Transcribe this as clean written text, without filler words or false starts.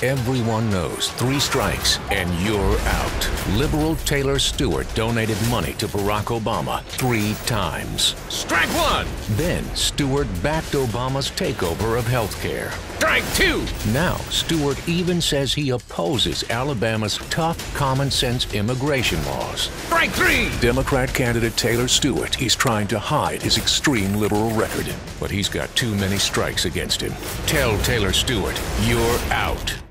Everyone knows 3 strikes and you're out. Liberal Taylor Stewart donated money to Barack Obama 3 times. Strike 1! Then Stewart backed Obama's takeover of health care. Strike 2! Now, Stewart even says he opposes Alabama's tough, common-sense immigration laws. Strike 3! Democrat candidate Taylor Stewart is trying to hide his extreme liberal record, but he's got too many strikes against him. Tell Taylor Stewart you're out.